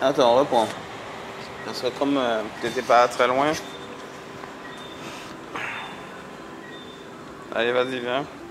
Attends, on reprend. Parce que comme t'étais pas très loin. Allez, vas-y, viens.